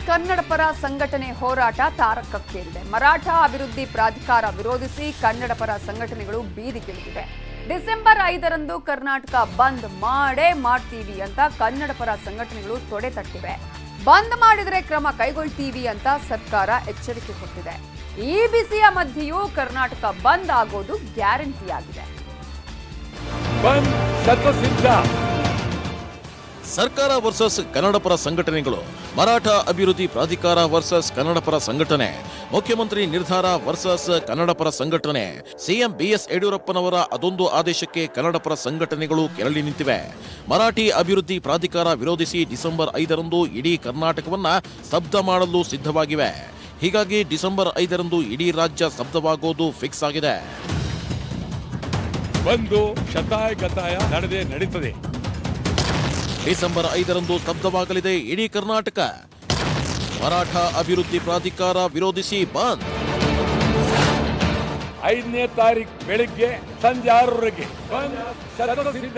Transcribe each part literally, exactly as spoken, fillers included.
ಕನ್ನಡಪರ ಸಂಘಟನೆ ಹೋರಾಟ ತಾರಕಕ್ಕೇರಿದೆ. ಮರಾಠ ಅಭಿವೃದ್ಧಿ ಪ್ರಾಧಿಕಾರ ವಿರೋಧಿಸಿ ಕನ್ನಡಪರ ಸಂಘಟನೆಗಳು ಬೀದಿಗಿಳಿದಿವೆ. ಡಿಸೆಂಬರ್ ಐದರಂದು ಕರ್ನಾಟಕ ಬಂದ್ ಮಾಡೇ ಮಾಡ್ತೀವಿ ಅಂತ ಕನ್ನಡಪರ ಸಂಘಟನೆಗಳು ತೊಡೆ ತಟ್ಟಿವೆ. ಬಂದ್ ಮಾಡಿದರೆ ಕ್ರಮ ಕೈಗೊಳ್ತೀವಿ ಅಂತ ಸರ್ಕಾರ ಎಚ್ಚರಿಕೆ ಕೊಟ್ಟಿದೆ. ಈ ಬಿಸಿಯ ಮಧ್ಯೆಯೂ ಕರ್ನಾಟಕ ಬಂದ್ ಆಗೋದು ಗ್ಯಾರಂಟಿಯಾಗಿದೆ. ಬಂದ್ ಶತಸಿದ್ಧ. ಸರ್ಕಾರ ವರ್ಸಸ್ ಕನ್ನಡಪರ ಸಂಘಟನೆಗಳು, ಮರಾಠ ಅಭಿವೃದ್ಧಿ ಪ್ರಾಧಿಕಾರ ವರ್ಸಸ್ ಕನ್ನಡಪರ ಸಂಘಟನೆ, ಮುಖ್ಯಮಂತ್ರಿ ನಿರ್ಧಾರ ವರ್ಸಸ್ ಕನ್ನಡಪರ ಸಂಘಟನೆ. ಸಿಎಂ ಬಿಎಸ್ ಯಡಿಯೂರಪ್ಪನವರ ಅದೊಂದು ಆದೇಶಕ್ಕೆ ಕನ್ನಡಪರ ಸಂಘಟನೆಗಳು ಕೆರಳಿ ನಿಂತಿವೆ. ಮರಾಠಿ ಅಭಿವೃದ್ಧಿ ಪ್ರಾಧಿಕಾರ ವಿರೋಧಿಸಿ ಡಿಸೆಂಬರ್ ಐದರಂದು ಇಡೀ ಕರ್ನಾಟಕವನ್ನ ಸ್ತಬ್ಧ ಮಾಡಲು ಸಿದ್ಧವಾಗಿವೆ. ಹೀಗಾಗಿ ಡಿಸೆಂಬರ್ ಐದರಂದು ಇಡೀ ರಾಜ್ಯ ಸ್ತಬ್ಧವಾಗೋದು ಫಿಕ್ಸ್ ಆಗಿದೆ. ಬಂದು ಶತಾಯ ಗತಾಯ ನಡೆದೇ ನಡೀತದೆ. ಡಿಸೆಂಬರ್ ಐದರಂದು ಸ್ತಬ್ಧವಾಗಲಿದೆ ಇಡೀ ಕರ್ನಾಟಕ. ಮರಾಠ ಅಭಿವೃದ್ಧಿ ಪ್ರಾಧಿಕಾರ ವಿರೋಧಿಸಿ ಬಂದ್. ಐದನೇ ತಾರೀಕು ಬೆಳಿಗ್ಗೆ ಸಂಜೆ ಆರರವರೆಗೆ ಬಂದ್ ಶತಸಿದ್ಧ.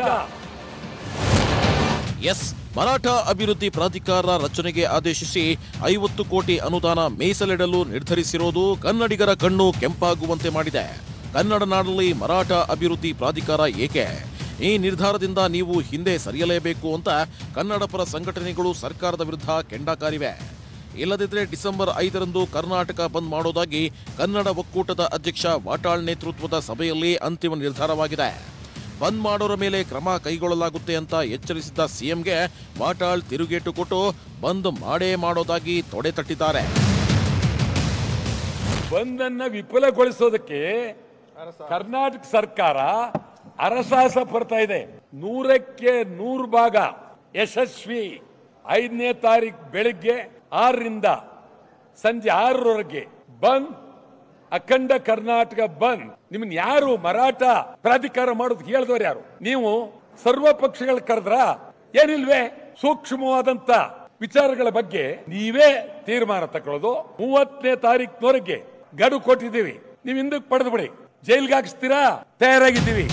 ಎಸ್, ಮರಾಠ ಅಭಿವೃದ್ಧಿ ಪ್ರಾಧಿಕಾರ ರಚನೆಗೆ ಆದೇಶಿಸಿ ಐವತ್ತು ಕೋಟಿ ಅನುದಾನ ಮೀಸಲಿಡಲು ನಿರ್ಧರಿಸಿರೋದು ಕನ್ನಡಿಗರ ಕಣ್ಣು ಕೆಂಪಾಗುವಂತೆ ಮಾಡಿದೆ. ಕನ್ನಡ ನಾಡಲ್ಲಿ ಮರಾಠ ಅಭಿವೃದ್ಧಿ ಪ್ರಾಧಿಕಾರ ಏಕೆ? ಈ ನಿರ್ಧಾರದಿಂದ ನೀವು ಹಿಂದೆ ಸರಿಯಲೇಬೇಕು ಅಂತ ಕನ್ನಡಪರ ಸಂಘಟನೆಗಳು ಸರ್ಕಾರದ ವಿರುದ್ಧ ಕೆಂಡಕಾರಿವೆ. ಇಲ್ಲದಿದ್ದರೆ ಡಿಸೆಂಬರ್ ಐದರಂದು ಕರ್ನಾಟಕ ಬಂದ್ ಮಾಡೋದಾಗಿ ಕನ್ನಡ ಒಕ್ಕೂಟದ ಅಧ್ಯಕ್ಷ ವಾಟಾಳ್ ನೇತೃತ್ವದ ಸಭೆಯಲ್ಲಿ ಅಂತಿಮ ನಿರ್ಧಾರವಾಗಿದೆ. ಬಂದ್ ಮಾಡೋರ ಮೇಲೆ ಕ್ರಮ ಕೈಗೊಳ್ಳಲಾಗುತ್ತೆ ಅಂತ ಎಚ್ಚರಿಸಿದ್ದ ಸಿಎಂಗೆ ವಾಟಾಳ್ ತಿರುಗೇಟು ಕೊಟ್ಟು ಬಂದ್ ಮಾಡೇ ಮಾಡೋದಾಗಿ ತೊಡೆ ತಟ್ಟಿದ್ದಾರೆ. ಬಂದನ್ನ ವಿಫಲಗೊಳಿಸೋದಕ್ಕೆ ಕರ್ನಾಟಕ ಸರ್ಕಾರ ಅರಸಾಹಸ ಪಡ್ತಾ ಇದೆ. ನೂರಕ್ಕೆ ನೂರು ಭಾಗ ಯಶಸ್ವಿ. ಐದನೇ ತಾರೀಕು ಬೆಳಿಗ್ಗೆ ಆರರಿಂದ ಸಂಜೆ ಆರರವರೆಗೆ ಬಂದ್, ಅಖಂಡ ಕರ್ನಾಟಕ ಬಂದ್. ನಿಮ್ಮನ್ನ ಯಾರು ಮರಾಠ ಪ್ರಾಧಿಕಾರ ಮಾಡೋದು ಹೇಳಿದವರು ಯಾರು? ನೀವು ಸರ್ವ ಪಕ್ಷಗಳ ಕರೆದ್ರ ಏನಿಲ್ವೇ? ಸೂಕ್ಷ್ಮವಾದಂತ ವಿಚಾರಗಳ ಬಗ್ಗೆ ನೀವೇ ತೀರ್ಮಾನ ತಗೊಳ್ಳೋದು. ಮೂವತ್ತನೇ ತಾರೀಕಿನವರೆಗೆ ಗಡುವು ಕೊಟ್ಟಿದ್ದೀವಿ. ನೀವು ಹಿಂದಕ್ಕೆ ಪಡೆದು ಬಿಡಿ. ಜೈಲ್ಗೆ ಹಾಕಿಸ್ತೀರಾ? ತಯಾರಾಗಿದ್ದೀವಿ.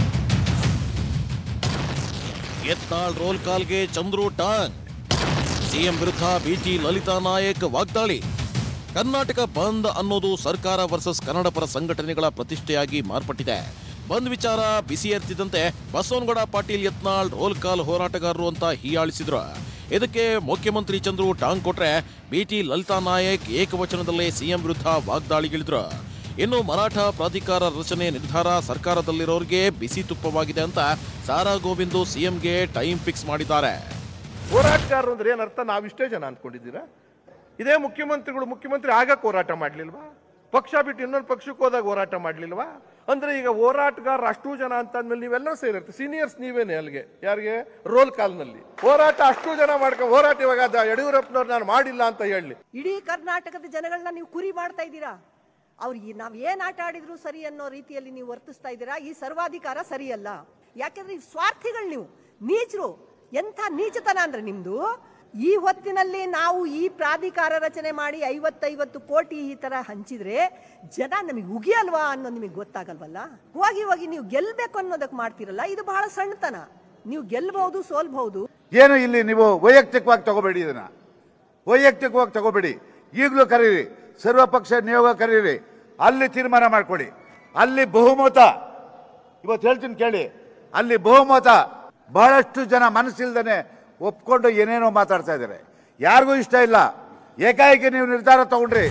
ಯತ್ನಾಳ್ ರೋಲ್ ಕಾಲ್ಗೆ ಚಂದ್ರು ಟಾಂಗ್. ಸಿಎಂ ವಿರುದ್ಧ ಬಿಟಿ ಲಲಿತಾ ನಾಯಕ್ ವಾಗ್ದಾಳಿ. ಕರ್ನಾಟಕ ಬಂದ್ ಅನ್ನೋದು ಸರ್ಕಾರ ವರ್ಸಸ್ ಕನ್ನಡಪರ ಸಂಘಟನೆಗಳ ಪ್ರತಿಷ್ಠೆಯಾಗಿ ಮಾರ್ಪಟ್ಟಿದೆ. ಬಂದ್ ವಿಚಾರ ಬಿಸಿಯೇರ್ತಿದ್ದಂತೆ ಬಸವನಗೌಡ ಪಾಟೀಲ್ ಯತ್ನಾಳ್ ರೋಲ್ ಕಾಲ್ ಹೋರಾಟಗಾರರು ಅಂತ ಹೀಯಾಳಿಸಿದ್ರು. ಇದಕ್ಕೆ ಮುಖ್ಯಮಂತ್ರಿ ಚಂದ್ರು ಟಾಂಗ್ ಕೊಟ್ರೆ ಬಿಟಿ ಲಲಿತಾ ನಾಯಕ್ ಏಕವಚನದಲ್ಲೇ ಸಿಎಂ ವಿರುದ್ಧ ವಾಗ್ದಾಳಿಗಿಳಿದ್ರು. ಇನ್ನು ಮರಾಠ ಪ್ರಾಧಿಕಾರ ರಚನೆ ನಿರ್ಧಾರ ಸರ್ಕಾರದಲ್ಲಿರೋರಿಗೆ ಬಿಸಿ ತುಪ್ಪವಾಗಿದೆ ಅಂತ ಸಾರಾ ಗೋವಿಂದ್ ಸಿಎಂಗೆ ಟೈಮ್ ಫಿಕ್ಸ್ ಮಾಡಿದ್ದಾರೆ. ಹೋರಾಟಗಾರರು ಅಂದ್ರೆ ಏನರ್ಥ? ನಾವಿಷ್ಟೇ ಜನ ಅನ್ಕೊಂಡಿದ್ದೀರಾ? ಇದೇ ಮುಖ್ಯಮಂತ್ರಿಗಳು ಮುಖ್ಯಮಂತ್ರಿ ಆಗಕ್ಕೆ ಹೋರಾಟ ಮಾಡ್ಲಿಲ್ವಾ? ಪಕ್ಷ ಬಿಟ್ಟು ಇನ್ನೊಂದು ಪಕ್ಷಕ್ಕೆ ಹೋದಾಗ ಹೋರಾಟ ಮಾಡ್ಲಿಲ್ವಾ? ಅಂದ್ರೆ ಈಗ ಹೋರಾಟಗಾರ ಅಷ್ಟು ಜನ ಅಂತ ಅಂದ್ಮೇಲೆ ನೀವೆಲ್ಲ ಸೇರಿರ್ತೀವಿ. ಸೀನಿಯರ್ಸ್ ನೀವೇನೆ ಅಲ್ಲಿಗೆ ಯಾರಿಗೆ ರೋಲ್ ಕಾಲ್ನಲ್ಲಿ ಹೋರಾಟ ಅಷ್ಟು ಜನ ಮಾಡ್ಕೊಂಡು ಹೋರಾಟ ಇವಾಗ ಯಡಿಯೂರಪ್ಪನವ್ರು ನಾನು ಮಾಡಿಲ್ಲ ಅಂತ ಹೇಳಿ ಇಡೀ ಕರ್ನಾಟಕದ ಜನಗಳನ್ನ ನೀವು ಕುರಿ ಮಾಡ್ತಾ ಇದ್ದೀರಾ. ಅವ್ರಿಗೆ ನಾವ್ ಏನ್ ಆಟ ಆಡಿದ್ರು ಸರಿ ಅನ್ನೋ ರೀತಿಯಲ್ಲಿ ನೀವು ವರ್ತಿಸ್ತಾ ಇದ್ದೀರಾ. ಈ ಸರ್ವಾಧಿಕಾರ ಸರಿಯಲ್ಲ. ಯಾಕೆಂದ್ರೆ ಈ ಸ್ವಾರ್ಥಿಗಳು, ನೀವು ನೀಚರು. ಎಂಥ ನೀಚತನ ಅಂದ್ರೆ ನಿಮ್ದು. ಈ ಹೊತ್ತಿನಲ್ಲಿ ನಾವು ಈ ಪ್ರಾಧಿಕಾರ ರಚನೆ ಮಾಡಿ ಐವತ್ತೈವತ್ತು ಕೋಟಿ ಈ ತರ ಹಂಚಿದ್ರೆ ಜನ ನಮಗೆ ಉಗಿಯಲ್ವಾ ಅನ್ನೋ ನಿಮಗೆ ಗೊತ್ತಾಗಲ್ವಲ್ಲ. ಹೋಗಿ ಹೋಗಿ ನೀವು ಗೆಲ್ಬೇಕು ಅನ್ನೋದಕ್ಕೆ ಮಾಡ್ತಿರಲ್ಲ. ಇದು ಬಹಳ ಸಣ್ಣತನ. ನೀವು ಗೆಲ್ಬಹುದು, ಸೋಲ್ಬಹುದು. ಏನು ಇಲ್ಲಿ ನೀವು ವೈಯಕ್ತಿಕವಾಗಿ ತಗೋಬೇಡಿ. ಇದನ್ನ ವೈಯಕ್ತಿಕವಾಗಿ ತಗೋಬೇಡಿ. ಈಗಲೂ ಕರೀರಿ, ಸರ್ವಪಕ್ಷ ನಿಯೋಗ ಕರೀರಿ, ಅಲ್ಲಿ ತೀರ್ಮಾನ ಮಾಡ್ಕೊಡಿ. ಅಲ್ಲಿ ಬಹುಮತ, ಇವತ್ತು ಹೇಳ್ತೀನಿ ಕೇಳಿ, ಅಲ್ಲಿ ಬಹುಮತ. ಬಹಳಷ್ಟು ಜನ ಮನಸ್ಸಿಲ್ದೇನೆ ಒಪ್ಕೊಂಡು ಏನೇನೋ ಮಾತಾಡ್ತಾ ಇದ್ದಾರೆ. ಯಾರಿಗೂ ಇಷ್ಟ ಇಲ್ಲ. ಏಕಾಏಕಿ ನೀವು ನಿರ್ಧಾರ ತಗೊಂಡ್ರಿ.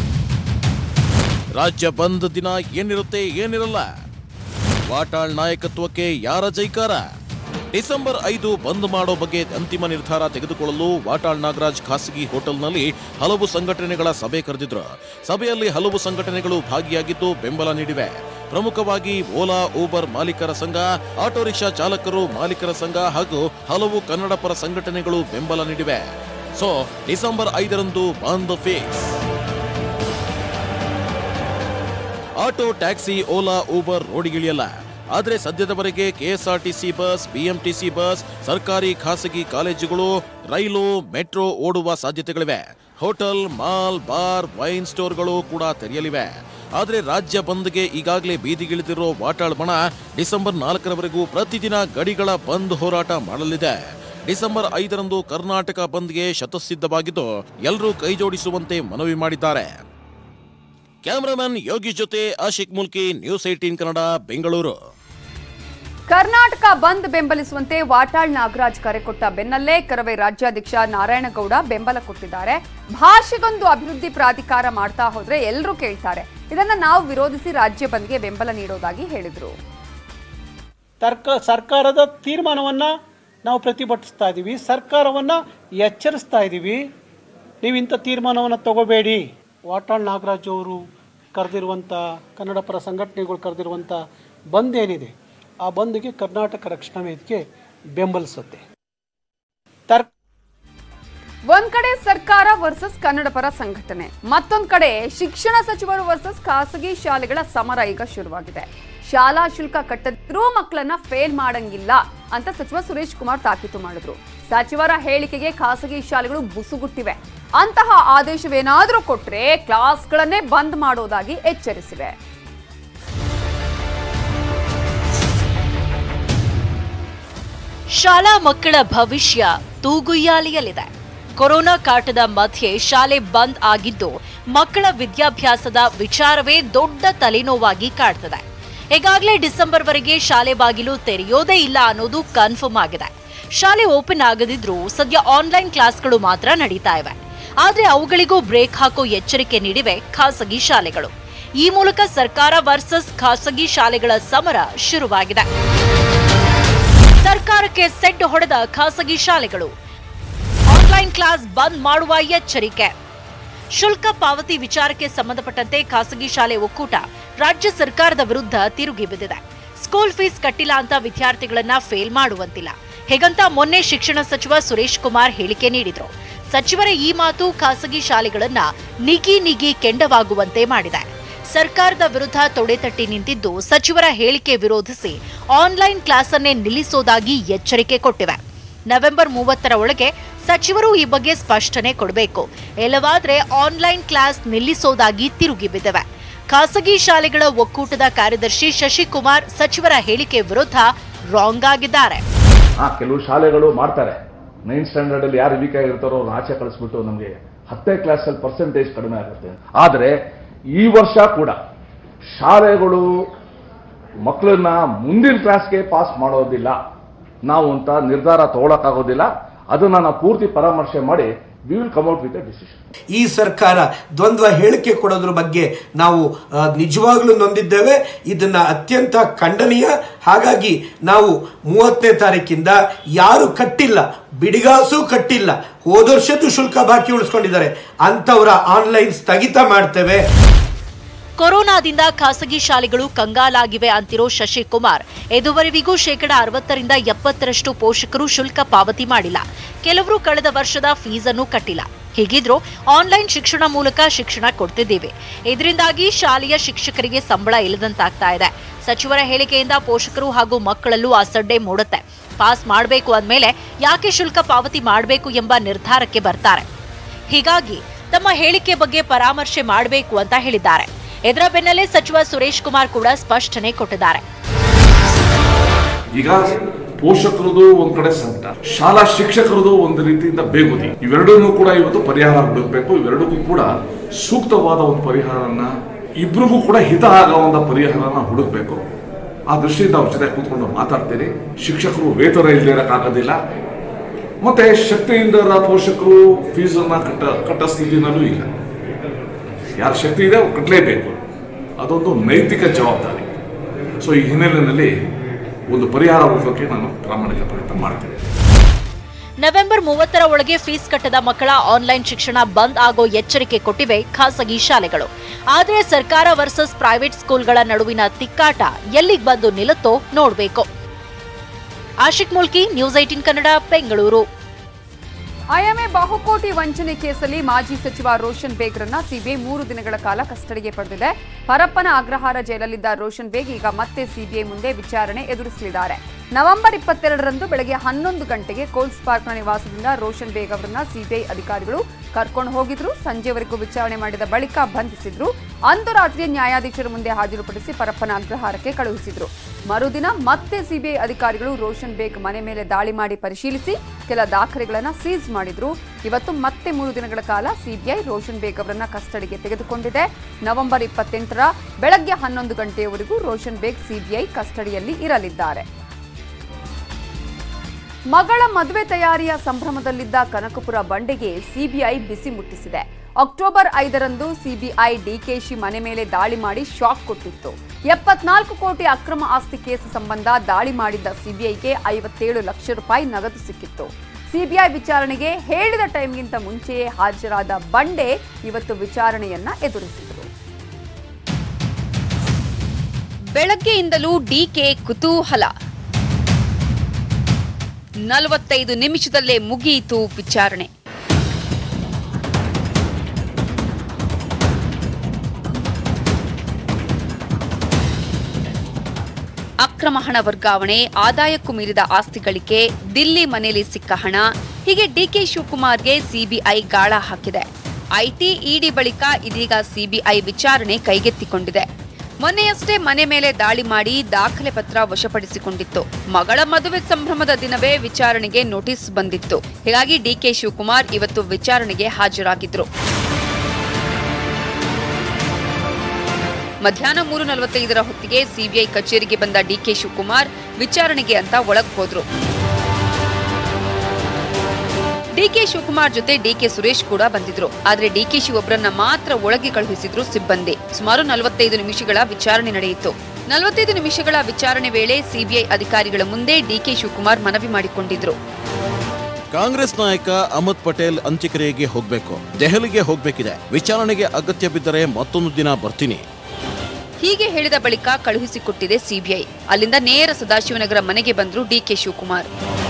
ರಾಜ್ಯ ಬಂದ್ ದಿನ ಏನಿರುತ್ತೆ ಏನಿರಲ್ಲ? ವಾಟಾಳ್ ನಾಯಕತ್ವಕ್ಕೆ ಯಾರ ಜೈಕಾರ? ಡಿಸೆಂಬರ್ ಐದು ಬಂದ್ ಮಾಡೋ ಬಗ್ಗೆ ಅಂತಿಮ ನಿರ್ಧಾರ ತೆಗೆದುಕೊಳ್ಳಲು ವಾಟಾಳ್ ನಾಗರಾಜ್ ಖಾಸಗಿ ಹೋಟೆಲ್ನಲ್ಲಿ ಹಲವು ಸಂಘಟನೆಗಳ ಸಭೆ ಕರೆದಿದ್ರು. ಸಭೆಯಲ್ಲಿ ಹಲವು ಸಂಘಟನೆಗಳು ಭಾಗಿಯಾಗಿದ್ದು ಬೆಂಬಲ ನೀಡಿವೆ. ಪ್ರಮುಖವಾಗಿ ಓಲಾ, ಊಬರ್ ಮಾಲೀಕರ ಸಂಘ, ಆಟೋ ರಿಕ್ಷಾ ಚಾಲಕರು ಮಾಲೀಕರ ಸಂಘ ಹಾಗೂ ಹಲವು ಕನ್ನಡಪರ ಸಂಘಟನೆಗಳು ಬೆಂಬಲ ನೀಡಿವೆ. ಸೊ ಡಿಸೆಂಬರ್ ಐದರಂದು bandh fix. Auto, taxi, Ola, Uber ರೋಡಿಗಿಳಿಯಲ್ಲ. ಆದರೆ ಸದ್ಯದವರೆಗೆ ಕೆಎಸ್ಆರ್ಟಿಸಿ ಬಸ್, ಬಿಎಂಟಿಸಿ ಬಸ್, ಸರ್ಕಾರಿ ಖಾಸಗಿ ಕಾಲೇಜುಗಳು, ರೈಲು, ಮೆಟ್ರೋ ಓಡುವ ಸಾಧ್ಯತೆಗಳಿವೆ. ಹೋಟೆಲ್, ಮಾಲ್, ಬಾರ್, ವೈನ್ ಸ್ಟೋರ್ಗಳು ಕೂಡ ತೆರೆಯಲಿವೆ. ಆದರೆ ರಾಜ್ಯ ಬಂದ್ಗೆ ಈಗಾಗಲೇ ಬೀದಿಗಿಳಿದಿರೋ ವಾಟಾಳ್ ಬಣ ಡಿಸೆಂಬರ್ ನಾಲ್ಕರವರೆಗೂ ಪ್ರತಿದಿನ ಗಡಿಗಳ ಬಂದ್ ಹೋರಾಟ ಮಾಡಲಿದೆ. ಡಿಸೆಂಬರ್ ಐದರಂದು ಕರ್ನಾಟಕ ಬಂದ್ಗೆ ಶತಸಿದ್ಧವಾಗಿದ್ದು ಎಲ್ಲರೂ ಕೈಜೋಡಿಸುವಂತೆ ಮನವಿ ಮಾಡಿದ್ದಾರೆ. ಕ್ಯಾಮರಾಮನ್ ಯೋಗೀಶ್ ಜೊತೆ ಆಶಿಕ್ ಮುಲ್ಕಿ, ನ್ಯೂಸ್ ಏಟೀನ್ ಕನ್ನಡ, ಬೆಂಗಳೂರು. ಕರ್ನಾಟಕ ಬಂದ್ ಬೆಂಬಲಿಸುವಂತೆ ವಾಟಾಳ್ ನಾಗರಾಜ್ ಕರೆ ಕೊಟ್ಟ ಬೆನ್ನಲ್ಲೇ ಕರವೇ ರಾಜ್ಯಾಧ್ಯಕ್ಷ ನಾರಾಯಣಗೌಡ ಬೆಂಬಲ ಕೊಟ್ಟಿದ್ದಾರೆ. ಭಾಷೆಗೊಂದು ಅಭಿವೃದ್ಧಿ ಪ್ರಾಧಿಕಾರ ಮಾಡ್ತಾ ಹೋದ್ರೆ ಎಲ್ಲರೂ ಕೇಳ್ತಾರೆ, ಇದನ್ನ ನಾವು ವಿರೋಧಿಸಿ ರಾಜ್ಯ ಬಂದ್ಗೆ ಬೆಂಬಲ ನೀಡೋದಾಗಿ ಹೇಳಿದ್ರು. ಸರ್ಕಾರದ ತೀರ್ಮಾನವನ್ನ ನಾವು ಪ್ರತಿಭಟಿಸ್ತಾ ಇದ್ದೀವಿ, ಸರ್ಕಾರವನ್ನ ಎಚ್ಚರಿಸ್ತಾ ಇದ್ದೀವಿ, ನೀವು ಇಂಥ ತೀರ್ಮಾನವನ್ನು ತಗೋಬೇಡಿ. ವಾಟಾಳ್ ನಾಗರಾಜ್ ಅವರು ಕರೆದಿರುವಂಥ ಕನ್ನಡ ಪರ ಸಂಘಟನೆಗಳು ಕರೆದಿರುವಂಥ ಬಂದ್ ಏನಿದೆ, ಆ ಬಂದ್ಗೆ ಕರ್ನಾಟಕ ರಕ್ಷಣಾ ವೇದಿಕೆ ಬೆಂಬಲಿಸುತ್ತೆ. ಒಂದ್ ಕಡೆ ಸರ್ಕಾರ ವರ್ಸಸ್ ಕನ್ನಡ ಪರ ಸಂಘಟನೆ, ಮತ್ತೊಂದ್ ಕಡೆ ಶಿಕ್ಷಣ ಸಚಿವರು ವರ್ಸಸ್ ಖಾಸಗಿ ಶಾಲೆಗಳ ಸಮರ ಈಗ ಶುರುವಾಗಿದೆ. ಶಾಲಾ ಶುಲ್ಕ ಕಟ್ಟದ್ರೂ ಮಕ್ಕಳನ್ನ ಫೇಲ್ ಮಾಡಂಗಿಲ್ಲ ಅಂತ ಸಚಿವ ಸುರೇಶ್ ಕುಮಾರ್ ತಾಕೀತು ಮಾಡಿದ್ರು. ಸಚಿವರ ಹೇಳಿಕೆಗೆ ಖಾಸಗಿ ಶಾಲೆಗಳು ಬುಸುಗುಟ್ಟಿವೆ. ಅಂತಹ ಆದೇಶವೇನಾದರೂ ಕೊಟ್ರೆ ಕ್ಲಾಸ್ಗಳನ್ನೇ ಬಂದ್ ಮಾಡೋದಾಗಿ ಎಚ್ಚರಿಸಿವೆ. ಶಾಲಾ ಮಕ್ಕಳ ಭವಿಷ್ಯ ತೂಗುಯ್ಯಾಲೆಯಲ್ಲಿದೆ. ಕೊರೋನಾ ಕಾಟದ ಮಧ್ಯೆ ಶಾಲೆ ಬಂದ್ ಆಗಿದ್ದು ಮಕ್ಕಳ ವಿದ್ಯಾಭ್ಯಾಸದ ವಿಚಾರವೇ ದೊಡ್ಡ ತಲೆನೋವಾಗಿ ಕಾಡ್ತದೆ. ಈಗಾಗಲೇ ಡಿಸೆಂಬರ್ ವರೆಗೆ ಶಾಲೆ ಬಾಗಿಲು ತೆರೆಯೋದೇ ಇಲ್ಲ ಅನ್ನೋದು ಕನ್ಫರ್ಮ್ ಆಗಿದೆ. ಶಾಲೆ ಓಪನ್ ಆಗದಿದ್ರೂ ಸದ್ಯ ಆನ್ಲೈನ್ ಕ್ಲಾಸ್ಗಳು ಮಾತ್ರ ನಡೀತಾ ಇವೆ. ಆದ್ರೆ ಅವುಗಳಿಗೂ ಬ್ರೇಕ್ ಹಾಕೋ ಎಚ್ಚರಿಕೆ ನೀಡಿವೆ ಖಾಸಗಿ ಶಾಲೆಗಳು. ಈ ಮೂಲಕ ಸರ್ಕಾರ ವರ್ಸಸ್ ಖಾಸಗಿ ಶಾಲೆಗಳ ಸಮರ ಶುರುವಾಗಿದೆ. ಸರ್ಕಾರಕ್ಕೆ ಸೆಡ್ ಹೊಡೆದ ಖಾಸಗಿ ಶಾಲೆಗಳು, ಆನ್ಲೈನ್ ಕ್ಲಾಸ್ ಬಂದ್ ಮಾಡುವ ಎಚ್ಚರಿಕೆ. ಶುಲ್ಕ ಪಾವತಿ ವಿಚಾರಕ್ಕೆ ಸಂಬಂಧಪಟ್ಟಂತೆ ಖಾಸಗಿ ಶಾಲೆ ಒಕ್ಕೂಟ ರಾಜ್ಯ ಸರ್ಕಾರದ ವಿರುದ್ಧ ತಿರುಗಿ ಬಿದ್ದಿದೆ. ಸ್ಕೂಲ್ ಫೀಸ್ ಕಟ್ಟಿಲ್ಲ ಅಂತ ವಿದ್ಯಾರ್ಥಿಗಳನ್ನ ಫೇಲ್ ಮಾಡುವಂತಿಲ್ಲ, ಹೇಗಂತ ಮೊನ್ನೆ ಶಿಕ್ಷಣ ಸಚಿವ ಸುರೇಶ್ ಕುಮಾರ್ ಹೇಳಿಕೆ ನೀಡಿದ್ರು. ಸಚಿವರ ಈ ಮಾತು ಖಾಸಗಿ ಶಾಲೆಗಳನ್ನ ನಿಗಿ ನಿಗಿ ಕೆಂಡವಾಗುವಂತೆ ಮಾಡಿದೆ. ಸರ್ಕಾರದ ವಿರುದ್ಧ ತೊಡೆತಟ್ಟಿ ನಿಂತಿದ್ದು ಸಚಿವರ ಹೇಳಿಕೆ ವಿರೋಧಿಸಿ ಆನ್ಲೈನ್ ಕ್ಲಾಸ್ ಅನ್ನೇ ನಿಲ್ಲಿಸೋದಾಗಿ ಎಚ್ಚರಿಕೆ ಕೊಟ್ಟಿವೆ. ನವೆಂಬರ್ ಮೂವತ್ತರ ಒಳಗೆ ಸಚಿವರು ಈ ಬಗ್ಗೆ ಸ್ಪಷ್ಟನೆ ಕೊಡಬೇಕು, ಇಲ್ಲವಾದ್ರೆ ಆನ್ಲೈನ್ ಕ್ಲಾಸ್ ನಿಲ್ಲಿಸೋದಾಗಿ ತಿರುಗಿ ಬಿದ್ದಿವೆ. ಖಾಸಗಿ ಶಾಲೆಗಳ ಒಕ್ಕೂಟದ ಕಾರ್ಯದರ್ಶಿ ಶಶಿಕುಮಾರ್ ಸಚಿವರ ಹೇಳಿಕೆ ವಿರುದ್ಧ ರಾಂಗ್ ಆಗಿದ್ದಾರೆ. ಕೆಲವು ಶಾಲೆಗಳು ಮಾಡ್ತಾರೆ, ನೈನ್ ಸ್ಟ್ಯಾಂಡರ್ಡ್ ಅಲ್ಲಿ ಯಾರು ವೀಕ್ ಆಗಿರ್ತಾರೋ ಅವ್ರನ್ನ ಆಚೆ ಕಳಿಸ್ಬಿಟ್ಟು ನಮಗೆ ಹತ್ತನೇ ಕ್ಲಾಸ್ ಅಲ್ಲಿ ಪರ್ಸೆಂಟೇಜ್ ಕಡಿಮೆ ಆಗುತ್ತೆ. ಆದ್ರೆ ಈ ವರ್ಷ ಕೂಡ ಶಾಲೆಗಳು ಮಕ್ಕಳನ್ನ ಮುಂದಿನ ಕ್ಲಾಸ್ಗೆ ಪಾಸ್ ಮಾಡೋದಿಲ್ಲ ನಾವು ಅಂತ ನಿರ್ಧಾರ ತಗೊಳಕ್ಕಾಗೋದಿಲ್ಲ. ಅದನ್ನ ನಾವು ಪೂರ್ತಿ ಪರಾಮರ್ಶೆ ಮಾಡಿ we will come out with a decision. ಈ ಸರ್ಕಾರ ದ್ವಂದ್ವ ಹೇಳಿಕೆ ಕೊಡೋದ್ರ ಬಗ್ಗೆ ನಾವು ನಿಜವಾಗ್ಲೂ ನೊಂದಿದ್ದೇವೆ. ಇದನ್ನ ಅತ್ಯಂತ ಖಂಡನೀಯ. ಹಾಗಾಗಿ ನಾವು ಮೂವತ್ತನೇ ತಾರೀಕಿಂದ ಯಾರು ಕಟ್ಟಿಲ್ಲ, ಬಿಡಿಗಾಸು ಕಟ್ಟಿಲ್ಲ, ಹೋದ ವರ್ಷದ್ದು ಶುಲ್ಕ ಬಾಕಿ ಉಳಿಸ್ಕೊಂಡಿದ್ದಾರೆ ಅಂತವರ ಆನ್ಲೈನ್ ಸ್ಥಗಿತ ಮಾಡ್ತೇವೆ. ಕೊರೋನಾದಿಂದ ಖಾಸಗಿ ಶಾಲೆಗಳು ಕಂಗಾಲಾಗಿವೆ ಅಂತಿರೋ ಶಶಿಕುಮಾರ್, ಇದುವರೆವಿಗೂ ಶೇಕಡ ಅರವತ್ತರಿಂದ ಎಪ್ಪತ್ತರಷ್ಟು ಪೋಷಕರು ಶುಲ್ಕ ಪಾವತಿ ಮಾಡಿಲ್ಲ. ಕೆಲವರು ಕಳೆದ ವರ್ಷದ ಫೀಸ್ ಅನ್ನು ಕಟ್ಟಿಲ್ಲ. ಹೀಗಿದ್ರೂ ಆನ್ಲೈನ್ ಶಿಕ್ಷಣ ಮೂಲಕ ಶಿಕ್ಷಣ ಕೊಡ್ತಿದ್ದೀವಿ. ಇದರಿಂದಾಗಿ ಶಾಲೆಯ ಶಿಕ್ಷಕರಿಗೆ ಸಂಬಳ ಇಲ್ಲದಂತಾಗ್ತಾ ಇದೆ. ಸಚಿವರ ಹೇಳಿಕೆಯಿಂದ ಪೋಷಕರು ಹಾಗೂ ಮಕ್ಕಳಲ್ಲೂ ಅಸಡ್ಡೆ ಮೂಡುತ್ತೆ. ಪಾಸ್ ಮಾಡಬೇಕು ಅಂದ್ಮೇಲೆ ಯಾಕೆ ಶುಲ್ಕ ಪಾವತಿ ಮಾಡಬೇಕು ಎಂಬ ನಿರ್ಧಾರಕ್ಕೆ ಬರ್ತಾರೆ. ಹೀಗಾಗಿ ತಮ್ಮ ಹೇಳಿಕೆ ಬಗ್ಗೆ ಪರಾಮರ್ಶೆ ಮಾಡಬೇಕು ಅಂತ ಹೇಳಿದ್ದಾರೆ. ಇದರ ಬೆನ್ನಲ್ಲೇ ಸಚಿವ ಸುರೇಶ್ ಕುಮಾರ್ ಕೂಡ ಸ್ಪಷ್ಟನೆ ಕೊಟ್ಟಿದ್ದಾರೆ. ಈಗ ಪೋಷಕರದು ಒಂದ್ ಕಡೆ ಸಂಕಟ, ಶಾಲಾ ಶಿಕ್ಷಕರದು ಒಂದು ರೀತಿಯಿಂದ ಬೇಗುದಿ. ಇವೆರಡನ್ನೂ ಕೂಡ ಇವತ್ತು ಪರಿಹಾರ ಹುಡುಕಬೇಕು. ಇವೆರಡಕ್ಕೂ ಕೂಡ ಸೂಕ್ತವಾದ ಒಂದು ಪರಿಹಾರನ, ಇಬ್ರಿಗೂ ಕೂಡ ಹಿತ ಆಗುವಂತ ಪರಿಹಾರನ ಹುಡುಕಬೇಕು. ಆ ದೃಷ್ಟಿಯಿಂದ ಅವ್ರ ಜೊತೆ ಕೂತ್ಕೊಂಡು ಮಾತಾಡ್ತೀನಿ. ಶಿಕ್ಷಕರು ವೇತನ ಇಲ್ಲದೆ ಇರಕ್ಕಾಗೋದಿಲ್ಲ, ಮತ್ತೆ ಶಕ್ತಿಯಿಂದ ಪೋಷಕರು ಫೀಸನ್ನ ಕಟ್ಟ ಕಟ್ಟ ಸ್ಥಿತಿನಲ್ಲೂ ಇಲ್ಲ. ಯಾರ ಶಕ್ತಿ ಇದೆ ಅವ್ರು ಕಟ್ಟಲೇಬೇಕು, ಅದೊಂದು ನೈತಿಕ ಜವಾಬ್ದಾರಿ. ಸೊ ಈ ಹಿನ್ನೆಲೆಯಲ್ಲಿ ಒಂದು ಪರಿಹಾರ ಹುಡುಕಕ್ಕೆ ನಾನು ಪ್ರಾಮಾಣಿಕ ಪ್ರಯತ್ನ ಮಾಡ್ತೇನೆ. ನವೆಂಬರ್ ಮೂವತ್ತರ ಒಳಗೆ ಫೀಸ್ ಕಟ್ಟದ ಮಕ್ಕಳ ಆನ್ಲೈನ್ ಶಿಕ್ಷಣ ಬಂದ್ ಆಗೋ ಎಚ್ಚರಿಕೆ ಕೊಟ್ಟಿವೆ ಖಾಸಗಿ ಶಾಲೆಗಳು. ಆದರೆ ಸರ್ಕಾರ ವರ್ಸಸ್ ಪ್ರೈವೇಟ್ ಸ್ಕೂಲ್ಗಳ ನಡುವಿನ ತಿಕ್ಕಾಟ ಎಲ್ಲಿಗೆ ಬಂದು ನಿಲ್ಲುತ್ತೋ ನೋಡಬೇಕು. Ashiq Mulki, news eighteen Kannada, Bengaluru. IMA ಬಹುಕೋಟಿ ವಂಚನೆ ಕೇಸಲ್ಲಿ ಮಾಜಿ ಸಚಿವ ರೋಷನ್ ಬೇಗ್ರನ್ನ ಸಿಬಿಐ ಮೂರು ದಿನಗಳ ಕಾಲ ಕಸ್ಟಡಿಗೆ ಪಡೆದಿದೆ. ಪರಪ್ಪನ ಅಗ್ರಹಾರ ಜೈಲಲ್ಲಿದ್ದ ರೋಷನ್ ಬೇಗ್ ಈಗ ಮತ್ತೆ ಸಿಬಿಐ ಮುಂದೆ ವಿಚಾರಣೆ ಎದುರಿಸಲಿದ್ದಾರೆ. ನವೆಂಬರ್ ಇಪ್ಪತ್ತೆರಡರಂದು ಬೆಳಗ್ಗೆ ಹನ್ನೊಂದು ಗಂಟೆಗೆ ಕೋಲ್ಸ್ ಪಾರ್ಕ್ನ ನಿವಾಸದಿಂದ ರೋಷನ್ ಬೇಗ್ ಅವರನ್ನ ಸಿಬಿಐ ಅಧಿಕಾರಿಗಳು ಕರ್ಕೊಂಡು ಹೋಗಿದ್ರು. ಸಂಜೆವರೆಗೂ ವಿಚಾರಣೆ ಮಾಡಿದ ಬಳಿಕ ಬಂಧಿಸಿದ್ರು. ಅಂದು ರಾತ್ರಿ ನ್ಯಾಯಾಧೀಶರ ಮುಂದೆ ಹಾಜರುಪಡಿಸಿ ಪರಪ್ಪನ ಅಗ್ರಹಾರಕ್ಕೆ ಕಳುಹಿಸಿದ್ರು. ಮರುದಿನ ಮತ್ತೆ ಸಿಬಿಐ ಅಧಿಕಾರಿಗಳು ರೋಷನ್ ಬೇಗ್ ಮನೆ ಮೇಲೆ ದಾಳಿ ಮಾಡಿ ಪರಿಶೀಲಿಸಿ ಕೆಲ ದಾಖಲೆಗಳನ್ನು ಸೀಸ್ ಮಾಡಿದ್ರು. ಇವತ್ತು ಮತ್ತೆ ಮೂರು ದಿನಗಳ ಕಾಲ ಸಿಬಿಐ ರೋಷನ್ ಬೇಗ್ ಅವರನ್ನ ಕಸ್ಟಡಿಗೆ ತೆಗೆದುಕೊಂಡಿದೆ. ನವೆಂಬರ್ ಇಪ್ಪತ್ತೆಂಟರ ಬೆಳಗ್ಗೆ ಹನ್ನೊಂದು ಗಂಟೆಯವರೆಗೂ ರೋಷನ್ ಬೇಗ್ ಸಿಬಿಐ ಕಸ್ಟಡಿಯಲ್ಲಿ ಇರಲಿದ್ದಾರೆ. ಮಗಳ ಮದುವೆ ತಯಾರಿಯ ಸಂಭ್ರಮದಲ್ಲಿದ್ದ ಕನಕಪುರ ಬಂಡೆಗೆ ಸಿಬಿಐ ಬಿಸಿ ಮುಟ್ಟಿಸಿದೆ. ಅಕ್ಟೋಬರ್ ಐದರಂದು ಸಿಬಿಐ ಡಿಕೆಶಿ ಮನೆ ಮೇಲೆ ದಾಳಿ ಮಾಡಿ ಶಾಕ್ ಕೊಟ್ಟಿತ್ತು. ಎಪ್ಪತ್ನಾಲ್ಕು ಕೋಟಿ ಅಕ್ರಮ ಆಸ್ತಿ ಕೇಸ್ ಸಂಬಂಧ ದಾಳಿ ಮಾಡಿದ್ದ ಸಿಬಿಐಗೆ ಐವತ್ತೇಳು ಲಕ್ಷ ರೂಪಾಯಿ ನಗದು ಸಿಕ್ಕಿತ್ತು. ಸಿಬಿಐ ವಿಚಾರಣೆಗೆ ಹೇಳಿದ ಟೈಮ್ಗಿಂತ ಮುಂಚೆಯೇ ಹಾಜರಾದ ಬಂಡೆ ಇವತ್ತು ವಿಚಾರಣೆಯನ್ನ ಎದುರಿಸಿದರು. ಬೆಳಗ್ಗೆಯಿಂದಲೂ ಡಿಕೆ ಕುತೂಹಲ. ನಲವತ್ತೈದು ನಿಮಿಷದಲ್ಲೇ ಮುಗಿಯಿತು ವಿಚಾರಣೆ. ಅಕ್ರಮ ಹಣ ವರ್ಗಾವಣೆ, ಆದಾಯಕ್ಕೂ ಮೀರಿದ ಆಸ್ತಿ ಗಳಿಕೆ, ದಿಲ್ಲಿ ಮನೆಯಲ್ಲಿ ಸಿಕ್ಕ ಹಣ, ಹೀಗೆ ಡಿಕೆ ಶಿವಕುಮಾರ್ಗೆ ಸಿಬಿಐ ಗಾಳ ಹಾಕಿದೆ. ಐಟಿ ಇಡಿ ಬಳಿಕ ಇದೀಗ ಸಿಬಿಐ ವಿಚಾರಣೆ ಕೈಗೆತ್ತಿಕೊಂಡಿದೆ. ಮೊನ್ನೆಯಷ್ಟೇ ಮನೆ ಮೇಲೆ ದಾಳಿ ಮಾಡಿ ದಾಖಲೆ ಪತ್ರ ವಶಪಡಿಸಿಕೊಂಡಿತ್ತು. ಮಗಳ ಮದುವೆ ಸಂಭ್ರಮದ ದಿನವೇ ವಿಚಾರಣೆಗೆ ನೋಟಿಸ್ ಬಂದಿತ್ತು. ಹೀಗಾಗಿ ಡಿಕೆ ಶಿವಕುಮಾರ್ ಇವತ್ತು ವಿಚಾರಣೆಗೆ ಹಾಜರಾಗಿದ್ರು. ಮಧ್ಯಾಹ್ನ ಮೂರು ನಲವತ್ತೈದರ ಹೊತ್ತಿಗೆ ಸಿಬಿಐ ಕಚೇರಿಗೆ ಬಂದ ಡಿಕೆ ಶಿವಕುಮಾರ್ ವಿಚಾರಣೆಗೆ ಅಂತ ಒಳಗ್ ಹೋದ್ರು. ಡಿಕೆ ಶಿವಕುಮಾರ್ ಜೊತೆ ಡಿಕೆ ಸುರೇಶ್ ಕೂಡ ಬಂದಿದ್ರು. ಆದ್ರೆ ಡಿಕೆಶಿ ಒಬ್ಬರನ್ನ ಮಾತ್ರ ಒಳಗೆ ಕಳುಹಿಸಿದ್ರು ಸಿಬ್ಬಂದಿ. ಸುಮಾರು ನಲವತ್ತೈದು ನಿಮಿಷಗಳ ವಿಚಾರಣೆ ನಡೆಯಿತು. ನಲವತ್ತೈದು ನಿಮಿಷಗಳ ವಿಚಾರಣೆ ವೇಳೆ ಸಿಬಿಐ ಅಧಿಕಾರಿಗಳ ಮುಂದೆ ಡಿಕೆ ಶಿವಕುಮಾರ್ ಮನವಿ ಮಾಡಿಕೊಂಡಿದ್ರು. ಕಾಂಗ್ರೆಸ್ ನಾಯಕ ಅಹಮದ್ ಪಟೇಲ್ ಅಂತ್ಯಕ್ರಿಯೆಗೆ ಹೋಗ್ಬೇಕು, ದೆಹಲಿಗೆ ಹೋಗ್ಬೇಕಿದೆ, ವಿಚಾರಣೆಗೆ ಅಗತ್ಯ ಬಿದ್ದರೆ ಮತ್ತೊಂದು ದಿನ ಬರ್ತೀನಿ. ಹೀಗೆ ಹೇಳಿದ ಬಳಿಕ ಕಳುಹಿಸಿಕೊಟ್ಟಿದೆ ಸಿಬಿಐ. ಅಲ್ಲಿಂದ ನೇರ ಸದಾಶಿವನಗರ ಮನೆಗೆ ಬಂದ್ರು ಡಿಕೆ ಶಿವಕುಮಾರ್.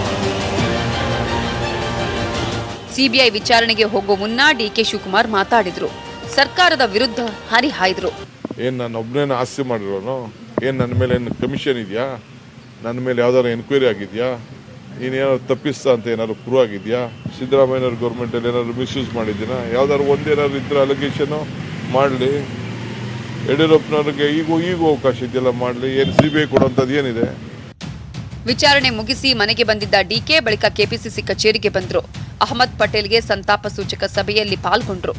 ಸಿಬಿಐ ವಿಚಾರಣೆಗೆ ಹೋಗೋ ಮುನ್ನ ಡಿಕೆ ಶಿವಕುಮಾರ್ ಮಾತಾಡಿದ್ರು. ಸರ್ಕಾರದ ವಿರುದ್ಧ ಹರಿಹಾಯ್ದ್ರು. ಏನ್ ನಾನು ಒಬ್ಬನೇನ ಆಸ್ತಿ ಮಾಡಿರೋನು? ಏನ್ ನನ್ನ ಮೇಲೆ ಏನು ಕಮಿಷನ್ ಇದೆಯಾ? ನನ್ನ ಮೇಲೆ ಯಾವ್ದಾದ್ರು ಎನ್ಕ್ವೈರಿ ಆಗಿದ್ಯಾ? ನೀನೇನಾದ್ರು ತಪ್ಪಿಸ್ತಾ ಅಂತ ಏನಾದ್ರು ಪ್ರೂವ್ ಆಗಿದ್ಯಾ? ಸಿದ್ದರಾಮಯ್ಯನವ್ರ ಗೌರ್ಮೆಂಟ್ ಅಲ್ಲಿ ಏನಾದ್ರು ಮಿಸ್ಯೂಸ್ ಮಾಡಿದ್ದೀನ? ಯಾವ್ದಾದ್ರು ಒಂದೇನಾದ್ರು ಇದ್ರೆ ಅಲಿಗೇಷನ್ ಮಾಡಲಿ. ಯಡಿಯೂರಪ್ಪನವ್ರಿಗೆ ಈಗೂ ಈಗೂ ಅವಕಾಶ ಇದೆಯಲ್ಲ ಮಾಡಲಿ. ಏನು ಸಿಬಿಐ ಕೊಡುವಂಥದ್ದು ಏನಿದೆ? ವಿಚಾರಣೆ ಮುಗಿಸಿ ಮನೆಗೆ ಬಂದಿದ್ದ ಡಿಕೆ ಬಳಿಕ ಕೆಪಿಸಿಸಿ ಕಚೇರಿಗೆ ಬಂದ್ರು. ಅಹಮದ್ ಪಟೇಲ್ಗೆ ಸಂತಾಪ ಸೂಚಕ ಸಭೆಯಲ್ಲಿ ಪಾಲ್ಗೊಂಡ್ರು.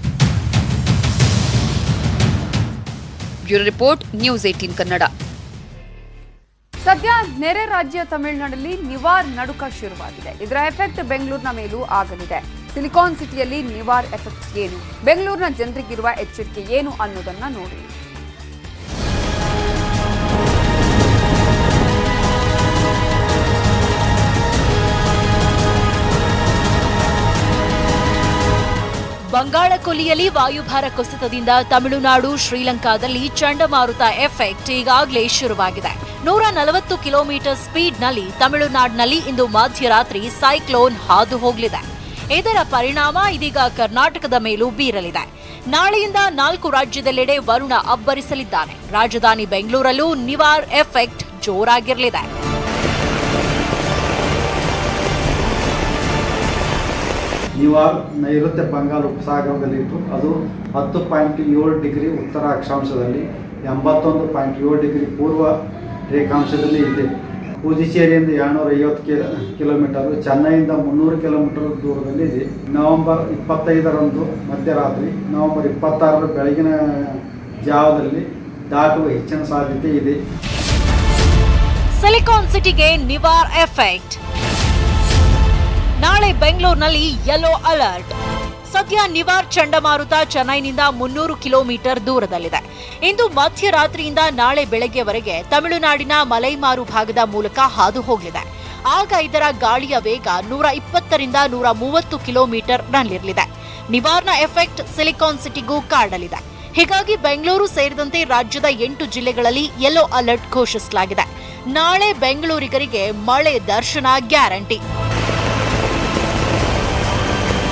Bureau report, news eighteen Kannada. ಸದ್ಯ ನೆರೆ ರಾಜ್ಯ ತಮಿಳುನಾಡಲ್ಲಿ ನಿವಾರ್ ನಡುಕ ಶುರುವಾಗಿದೆ. ಇದರ ಎಫೆಕ್ಟ್ ಬೆಂಗಳೂರಿನ ಮೇಲೂ ಆಗಲಿದೆ. ಸಿಲಿಕಾನ್ ಸಿಟಿಯಲ್ಲಿ ನಿವಾರ್ ಎಫೆಕ್ಟ್ ಏನು, ಬೆಂಗಳೂರಿನ ಜನರಿಗಿರುವ ಎಚ್ಚರಿಕೆ ಏನು ಅನ್ನೋದನ್ನ ನೋಡಿ. ಬಂಗಾಳ ಕೊಲ್ಲಿಯಲ್ಲಿ ವಾಯುಭಾರ ಕುಸಿತದಿಂದ ತಮಿಳುನಾಡು, ಶ್ರೀಲಂಕಾದಲ್ಲಿ ಚಂಡಮಾರುತ ಎಫೆಕ್ಟ್ ಈಗಾಗಲೇ ಶುರುವಾಗಿದೆ. ನೂರ ನಲವತ್ತು ಕಿಲೋಮೀಟರ್ ಸ್ಪೀಡ್ನಲ್ಲಿ ತಮಿಳುನಾಡಿನಲ್ಲಿ ಇಂದು ಮಧ್ಯರಾತ್ರಿ ಸೈಕ್ಲೋನ್ ಹಾದು ಹೋಗಲಿದೆ. ಇದರ ಪರಿಣಾಮ ಇದೀಗ ಕರ್ನಾಟಕದ ಮೇಲೂ ಬೀರಲಿದೆ. ನಾಳೆಯಿಂದ ನಾಲ್ಕು ರಾಜ್ಯದೆಲ್ಲೆಡೆ ವರುಣ ಅಬ್ಬರಿಸಲಿದ್ದಾನೆ. ರಾಜಧಾನಿ ಬೆಂಗಳೂರಲ್ಲೂ ನಿವಾರ್ ಎಫೆಕ್ಟ್ ಜೋರಾಗಿರಲಿದೆ. ನಿವಾರ್ ನೈಋತ್ಯ ಬಂಗಾಳ ಉಪಸಾಗರದಲ್ಲಿದ್ದು ಅದು ಹತ್ತು ಪಾಯಿಂಟ್ ಏಳು ಡಿಗ್ರಿ ಉತ್ತರ ಅಕ್ಷಾಂಶದಲ್ಲಿ, ಎಂಬತ್ತೊಂದು ಪಾಯಿಂಟ್ ಏಳು ಡಿಗ್ರಿ ಪೂರ್ವ ರೇಖಾಂಶದಲ್ಲಿ ಇದೆ. ಪುದುಚೇರಿಯಿಂದ ಏಳ್ನೂರ ಐವತ್ತು ಕಿಲೋ ಕಿಲೋಮೀಟರು, ಚೆನ್ನೈಯಿಂದ ಮುನ್ನೂರು ಕಿಲೋಮೀಟರ್ ದೂರದಲ್ಲಿ ಇದೆ. ನವೆಂಬರ್ ಇಪ್ಪತ್ತೈದರಂದು ಮಧ್ಯರಾತ್ರಿ, ನವೆಂಬರ್ ಇಪ್ಪತ್ತಾರರ ಬೆಳಗಿನ ಜಾವದಲ್ಲಿ ದಾಟುವ ಹೆಚ್ಚಿನ ಸಾಧ್ಯತೆ ಇದೆ. ಸಿಲಿಕಾನ್ ಸಿಟಿಗೆ ನಿವಾರ್ ಎಫೆಕ್ಟ್. ನಾಳೆ ಬೆಂಗಳೂರಿನಲ್ಲಿ ಯೆಲ್ಲೋ ಅಲರ್ಟ್. ಸದ್ಯ ನಿವಾರ್ ಚಂಡಮಾರುತ ಚೆನ್ನೈನಿಂದ ಮುನ್ನೂರು ಕಿಲೋಮೀಟರ್ ದೂರದಲ್ಲಿದೆ. ಇಂದು ಮಧ್ಯರಾತ್ರಿಯಿಂದ ನಾಳೆ ಬೆಳಗ್ಗೆವರೆಗೆ ತಮಿಳುನಾಡಿನ ಮಲೈಮಾರು ಭಾಗದ ಮೂಲಕ ಹಾದು ಹೋಗಲಿದೆ. ಆಗ ಇದರ ಗಾಳಿಯ ವೇಗ ನೂರ ಇಪ್ಪತ್ತರಿಂದ ನೂರ ಮೂವತ್ತು ಕಿಲೋಮೀಟರ್ ನಲ್ಲಿರಲಿದೆ. ನಿವಾರ್ನ ಎಫೆಕ್ಟ್ ಸಿಲಿಕಾನ್ ಸಿಟಿಗೂ ಕಾಡಲಿದೆ. ಹೀಗಾಗಿ ಬೆಂಗಳೂರು ಸೇರಿದಂತೆ ರಾಜ್ಯದ ಎಂಟು ಜಿಲ್ಲೆಗಳಲ್ಲಿ ಯೆಲ್ಲೋ ಅಲರ್ಟ್ ಘೋಷಿಸಲಾಗಿದೆ. ನಾಳೆ ಬೆಂಗಳೂರಿಗರಿಗೆ ಮಳೆ ದರ್ಶನ ಗ್ಯಾರಂಟಿ.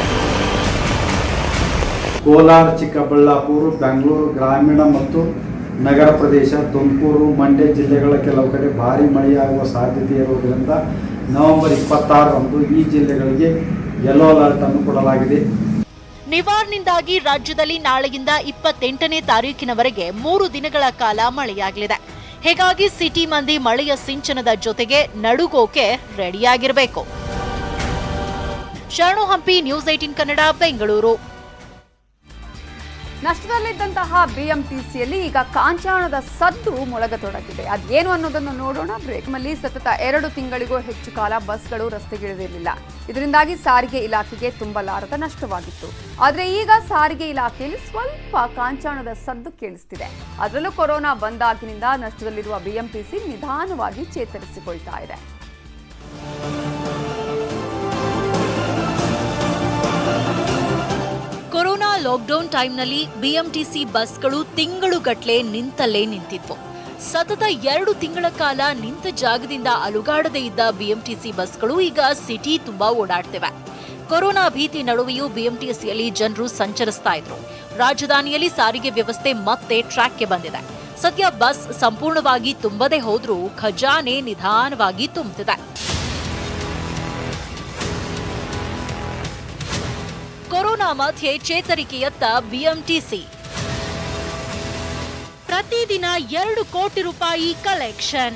ಕೋಲಾರ, ಚಿಕ್ಕಬಳ್ಳಾಪುರ, ಬೆಂಗಳೂರು ಗ್ರಾಮೀಣ ಮತ್ತು ನಗರ ಪ್ರದೇಶ ತುಮಕೂರು ಮಂಡ್ಯ ಜಿಲ್ಲೆಗಳ ಕೆಲವು ಕಡೆ ಭಾರೀ ಮಳೆಯಾಗುವ ಸಾಧ್ಯತೆ ಇರುವುದರಿಂದ ನವೆಂಬರ್ ಇಪ್ಪತ್ತಾರರಂದು ಈ ಜಿಲ್ಲೆಗಳಿಗೆ ಯೆಲ್ಲೋ ಅಲರ್ಟ್ ಅನ್ನು ಕೊಡಲಾಗಿದೆ. ನಿವಾರ್ನಿಂದಾಗಿ ರಾಜ್ಯದಲ್ಲಿ ನಾಳೆಯಿಂದ ಇಪ್ಪತ್ತೆಂಟನೇ ತಾರೀಕಿನವರೆಗೆ ಮೂರು ದಿನಗಳ ಕಾಲ ಮಳೆಯಾಗಲಿದೆ. ಹೀಗಾಗಿ ಸಿಟಿ ಮಂದಿ ಮಳೆಯ ಸಿಂಚನದ ಜೊತೆಗೆ ನಡುಗೋಕೆ ರೆಡಿಯಾಗಿರಬೇಕು. Sharanu Hampi, news eighteen Kannada, Bengaluru. ನಷ್ಟದಲ್ಲಿದ್ದಂತಹ ಬಿಎಂಟಿಸಿಯಲ್ಲಿ ಈಗ ಕಾಂಚಾಣದ ಸದ್ದು ಮೊಳಗತೊಡಗಿದೆ. ಅದೇನು ಅನ್ನೋದನ್ನು ನೋಡೋಣ. ಬ್ರೇಕ್ ನಲ್ಲಿ ಸತತ ಎರಡು ತಿಂಗಳಿಗೂ ಹೆಚ್ಚು ಕಾಲ ಬಸ್ಗಳು ರಸ್ತೆಗಿಳಿದಿರಲಿಲ್ಲ. ಇದರಿಂದಾಗಿ ಸಾರಿಗೆ ಇಲಾಖೆಗೆ ತುಂಬಲಾರದ ನಷ್ಟವಾಗಿತ್ತು. ಆದರೆ ಈಗ ಸಾರಿಗೆ ಇಲಾಖೆಯಲ್ಲಿ ಸ್ವಲ್ಪ ಕಾಂಚಾಣದ ಸದ್ದು ಕೇಳಿಸ್ತಿದೆ. ಅದರಲ್ಲೂ ಕೊರೋನಾ ಬಂದಾಗಿನಿಂದ ನಷ್ಟದಲ್ಲಿರುವ ಬಿಎಂಟಿಸಿ ನಿಧಾನವಾಗಿ ಚೇತರಿಸಿಕೊಳ್ತಾ ಇದೆ. ಕೊರೋನಾ ಲಾಕ್ಡೌನ್ ಟೈಮ್ನಲ್ಲಿ ಬಿಎಂಟಿಸಿ ಬಸ್ಗಳು ತಿಂಗಳುಗಟ್ಟಲೆ ನಿಂತಲ್ಲೇ ನಿಂತಿದ್ವು. ಸತತ ಎರಡು ತಿಂಗಳ ಕಾಲ ನಿಂತ ಜಾಗದಿಂದ ಅಲುಗಾಡದೇ ಇದ್ದ ಬಿಎಂಟಿಸಿ ಬಸ್ಗಳು ಈಗ ಸಿಟಿ ತುಂಬಾ ಓಡಾಡ್ತಿವೆ. ಕೊರೋನಾ ಭೀತಿ ನಡುವೆಯೂ ಬಿಎಂಟಿಸಿಯಲ್ಲಿ ಜನರು ಸಂಚರಿಸ್ತಾ ಇದ್ರು. ರಾಜಧಾನಿಯಲ್ಲಿ ಸಾರಿಗೆ ವ್ಯವಸ್ಥೆ ಮತ್ತೆ ಟ್ರ್ಯಾಕ್ಗೆ ಬಂದಿದೆ. ಸದ್ಯ ಬಸ್ ಸಂಪೂರ್ಣವಾಗಿ ತುಂಬದೇ ಹೋದ್ರೂ ಖಜಾನೆ ನಿಧಾನವಾಗಿ ತುಂಬುತ್ತಿದೆ. ಕೊರೋನಾ ಮಧ್ಯೆ ಚೇತರಿಕೆಯತ್ತ ಬಿಎಂಟಿಸಿ. ಪ್ರತಿದಿನ ಎರಡು ಕೋಟಿ ರೂಪಾಯಿ ಕಲೆಕ್ಷನ್.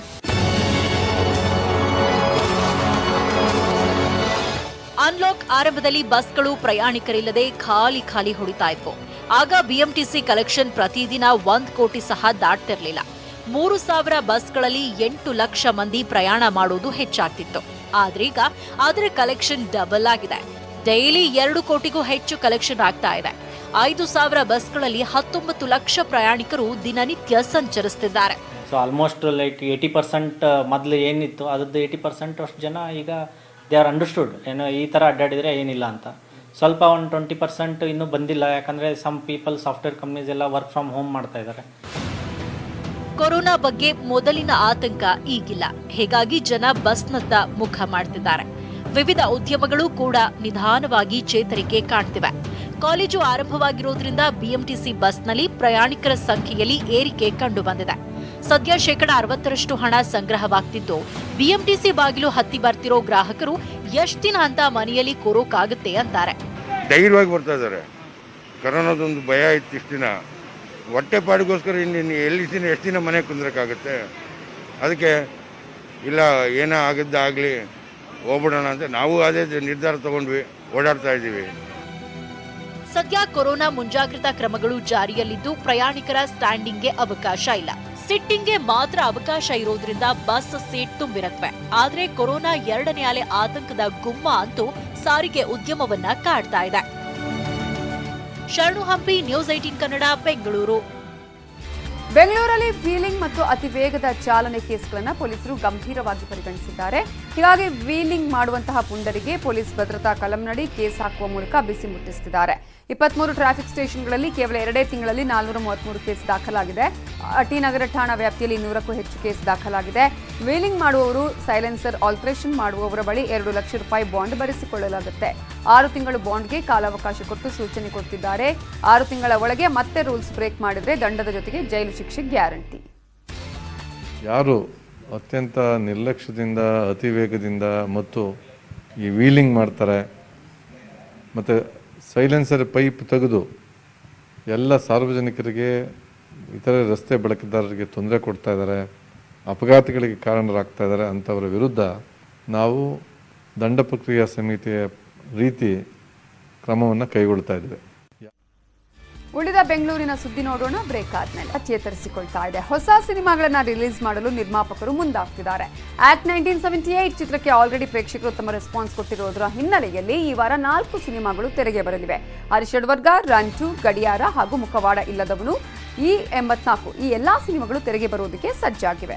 ಅನ್ಲಾಕ್ ಆರಂಭದಲ್ಲಿ ಬಸ್ಗಳು ಪ್ರಯಾಣಿಕರಿಲ್ಲದೆ ಖಾಲಿ ಖಾಲಿ ಹೊಡಿತಾ ಇದ್ವು. ಆಗ ಬಿಎಂಟಿಸಿ ಕಲೆಕ್ಷನ್ ಪ್ರತಿದಿನ ಒಂದ್ ಕೋಟಿ ಸಹ ದಾಟ್ತಿರ್ಲಿಲ್ಲ. ಮೂರು ಸಾವಿರ ಬಸ್ಗಳಲ್ಲಿ ಎಂಟು ಲಕ್ಷ ಮಂದಿ ಪ್ರಯಾಣ ಮಾಡೋದು ಹೆಚ್ಚಾಗ್ತಿತ್ತು. ಆದ್ರೀಗ ಅದರ ಕಲೆಕ್ಷನ್ ಡಬಲ್ ಆಗಿದೆ. ಡೈಲಿ ಎರಡು ಕೋಟಿಗೂ ಹೆಚ್ಚು ಕಲೆಕ್ಷನ್ ಆಗ್ತಾ ಇದೆ. ಐದು ಸಾವಿರ ಬಸ್ಗಳಲ್ಲಿ ಹತ್ತೊಂಬತ್ತು ಲಕ್ಷ ಪ್ರಯಾಣಿಕರು ದಿನನಿತ್ಯ ಸಂಚರಿಸುತ್ತಿದ್ದಾರೆ. So almost like eighty percent ಮೊದಲು ಏನಿತ್ತು ಅದ್ರದ್ದು ಏಯ್ಟಿ ಪರ್ಸೆಂಟ್ ಅಷ್ಟು ಜನ ಈಗ ದೇ ಆರ್ ಅಂಡರ್ಸ್ಟುಡ್ ಏನೋ ಈ ಥರ ಅಡ್ಡಾಡಿದರೆ ಏನಿಲ್ಲ ಅಂತ. ಸ್ವಲ್ಪ ಒಂದು ಟ್ವೆಂಟಿ ಪರ್ಸೆಂಟ್ ಇನ್ನೂ ಬಂದಿಲ್ಲ. ಯಾಕಂದರೆ ಸಮ್ ಪೀಪಲ್ ಸಾಫ್ಟ್ವೇರ್ ಕಂಪ್ನೀಸ್ ಎಲ್ಲ ವರ್ಕ್ ಫ್ರಮ್ ಹೋಮ್ ಮಾಡ್ತಾ ಇದ್ದಾರೆ. ಕೊರೋನಾ ಬಗ್ಗೆ ಮೊದಲಿನ ಆತಂಕ ಈಗಿಲ್ಲ. ಹೀಗಾಗಿ ಜನ ಬಸ್ನತ್ತ ಮುಖ ಮಾಡ್ತಿದ್ದಾರೆ. ವಿವಿಧ ಉದ್ಯಮಗಳು ಕೂಡ ನಿಧಾನವಾಗಿ ಚೇತರಿಕೆ ಕಾಣ್ತಿವೆ. ಕಾಲೇಜು ಆರಂಭವಾಗಿರೋದ್ರಿಂದ ಬಿಎಂಟಿಸಿ ಬಸ್ನಲ್ಲಿ ಪ್ರಯಾಣಿಕರ ಸಂಖ್ಯೆಯಲ್ಲಿ ಏರಿಕೆ ಕಂಡು ಬಂದಿದೆ. ಸದ್ಯ ಶೇಕಡ ಅರವತ್ತರಷ್ಟು ಹಣ ಸಂಗ್ರಹವಾಗ್ತಿದ್ದು ಬಿಎಂಟಿಸಿ ಬಾಗಿಲು ಹತ್ತಿ ಬರ್ತಿರೋ ಗ್ರಾಹಕರು ಎಷ್ಟಿನ ಅಂತ ಮನೆಯಲ್ಲಿ ಕೂರೋಕಾಗುತ್ತೆ ಅಂತಾರೆ. ಧೈರ್ಯವಾಗಿ ಬರ್ತಾ ಇದ್ದಾರೆ. ಕೊರೋನಾದೊಂದು ಭಯ ಇತ್ತು ಇಷ್ಟು ದಿನ. ಹೊಟ್ಟೆ ಪಾಡಿಗೋಸ್ಕರ ಇನ್ನು ಎಲ್ಲಿ ದಿನ ಎಷ್ಟು ದಿನ ಮನೆ ಕುಂದ್ರಕ್ಕಾಗುತ್ತೆ. ಅದಕ್ಕೆ ಇಲ್ಲ ಏನೋ ಆಗಿದ್ದಾಗಲಿ ಹೋಗ್ಬಿಡೋಣ ಅಂತ ನಾವು ಅದೇ ನಿರ್ಧಾರ ತಗೊಂಡ್ವಿ, ಓಡಾಡ್ತಾ ಇದ್ದೀವಿ. ಸದ್ಯ ಕೊರೋನಾ ಮುಂಜಾಗ್ರತಾ ಕ್ರಮಗಳು ಜಾರಿಯಲ್ಲಿದ್ದು ಪ್ರಯಾಣಿಕರ ಸ್ಟ್ಯಾಂಡಿಂಗ್ಗೆ ಅವಕಾಶ ಇಲ್ಲ. ಸಿಟ್ಟಿಂಗ್ಗೆ ಮಾತ್ರ ಅವಕಾಶ ಇರೋದ್ರಿಂದ ಬಸ್ ಸೀಟ್ ತುಂಬಿರತ್ವೆ. ಆದ್ರೆ ಕೊರೋನಾ ಎರಡನೇ ಅಲೆ ಆತಂಕದ ಗುಮ್ಮ ಅಂತೂ ಸಾರಿಗೆ ಉದ್ಯಮವನ್ನ ಕಾಡ್ತಾ ಇದೆ. Sharanu Hampi, news eighteen Kannada, Bengaluru. ಬೆಂಗಳೂರಲ್ಲಿ ವೀಲಿಂಗ್ ಮತ್ತು ಅತಿ ವೇಗದ ಚಾಲನೆ ಕೇಸ್ಗಳನ್ನು ಪೊಲೀಸರು ಗಂಭೀರವಾಗಿ ಪರಿಗಣಿಸಿದ್ದಾರೆ. ಹೀಗಾಗಿ ವೀಲಿಂಗ್ ಮಾಡುವಂತಹ ಪುಂಡರಿಗೆ ಪೊಲೀಸ್ ಭದ್ರತಾ ಕಲಂನಡಿ ಕೇಸ್ ಹಾಕುವ ಮೂಲಕ ಬಿಸಿ ಮುಟ್ಟಿಸುತ್ತಿದ್ದಾರೆ. ಇಪ್ಪತ್ಮೂರು ಟ್ರಾಫಿಕ್ ಸ್ಟೇಷನ್ಗಳಲ್ಲಿ ಕೇವಲ ಎರಡೇ ತಿಂಗಳಲ್ಲಿ ನಾಲ್ನೂರ ಮೂವತ್ಮೂರು ಕೇಸ್ ದಾಖಲಾಗಿದೆ. ಟಿ ನಗರ ಠಾಣಾ ವ್ಯಾಪ್ತಿಯಲ್ಲಿ ನೂರಕ್ಕೂ ಹೆಚ್ಚು ಕೇಸ್ ದಾಖಲಾಗಿದೆ. ವೀಲಿಂಗ್ ಮಾಡುವವರು ಸೈಲೆನ್ಸರ್ ಆಲ್ಟ್ರೇಷನ್ ಮಾಡುವವರ ಬಳಿ ಎರಡು ಲಕ್ಷ ರೂಪಾಯಿ ಬಾಂಡ್ ಬರೆಸಿಕೊಳ್ಳಲಾಗುತ್ತೆ. ಆರು ತಿಂಗಳು ಬಾಂಡ್ಗೆ ಕಾಲಾವಕಾಶ ಕೊಟ್ಟು ಸೂಚನೆ ಕೊಡ್ತಿದ್ದಾರೆ. ಆರು ತಿಂಗಳ ಒಳಗೆ ಮತ್ತೆ ರೂಲ್ಸ್ ಬ್ರೇಕ್ ಮಾಡಿದ್ರೆ ದಂಡದ ಜೊತೆಗೆ ಜೈಲು ಶಿಕ್ಷೆ ಗ್ಯಾರಂಟಿ. ಯಾರು ಅತ್ಯಂತ ನಿರ್ಲಕ್ಷ್ಯದಿಂದ ಅತಿ ವೇಗದಿಂದ ಮತ್ತು ಈ ವೀಲಿಂಗ್ ಮಾಡ್ತಾರೆ ಮತ್ತು ಸೈಲೆನ್ಸರ್ ಪೈಪ್ ತೆಗೆದು ಎಲ್ಲ ಸಾರ್ವಜನಿಕರಿಗೆ ಇತರೆ ರಸ್ತೆ ಬಳಕೆದಾರರಿಗೆ ತೊಂದರೆ ಕೊಡ್ತಾ ಇದ್ದಾರೆ, ಅಪಘಾತಗಳಿಗೆ ಕಾರಣರಾಗ್ತಾ ಇದ್ದಾರೆ ಅಂಥವರ ವಿರುದ್ಧ ನಾವು ದಂಡ ಪ್ರಕ್ರಿಯಾ ಸಮಿತಿಯ ರೀತಿ ಕ್ರಮವನ್ನು ಕೈಗೊಳ್ತಾ ಇದ್ದೇವೆ. ಉಳಿದ ಬೆಂಗಳೂರಿನ ಸುದ್ದಿ ನೋಡೋಣ. ಬ್ರೇಕ್ ಆದ್ಮೇಲೆ ಚೇತರಿಸಿಕೊಳ್ತಾ ಇದೆ. ಹೊಸ ಸಿನಿಮಾಗಳನ್ನ ರಿಲೀಸ್ ಮಾಡಲು ನಿರ್ಮಾಪಕರು ಮುಂದಾಗ್ತಿದ್ದಾರೆ. ಆಕ್ಟ್ ನೈನ್ಟೀನ್ ಸೆವೆಂಟಿ ಏಟ್ ಚಿತ್ರಕ್ಕೆ ಆಲ್ರೆಡಿ ಪ್ರೇಕ್ಷಕರು ತಮ್ಮ ರೆಸ್ಪಾನ್ಸ್ ಕೊಟ್ಟಿರೋದರ ಹಿನ್ನೆಲೆಯಲ್ಲಿ ಈ ವಾರ ನಾಲ್ಕು ಸಿನಿಮಾಗಳು ತೆರೆಗೆ ಬರಲಿವೆ. ಅರಿಷಡ್ವರ್ಗ, ರಂಟು, ಗಡಿಯಾರ ಹಾಗೂ ಮುಖವಾಡ ಇಲ್ಲದವನು ಈ ಎಂಬತ್ನಾಲ್ಕು ಈ ಎಲ್ಲಾ ಸಿನಿಮಾಗಳು ತೆರೆಗೆ ಬರುವುದಕ್ಕೆ ಸಜ್ಜಾಗಿವೆ.